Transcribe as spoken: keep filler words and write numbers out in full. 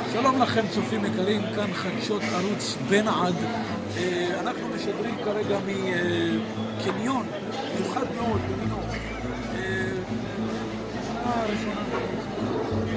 שלום לכם צופים יקרים, כאן חדשות ערוץ בן עד. אנחנו משדרים כרגע מקניון מיוחד מאוד בניו יורק.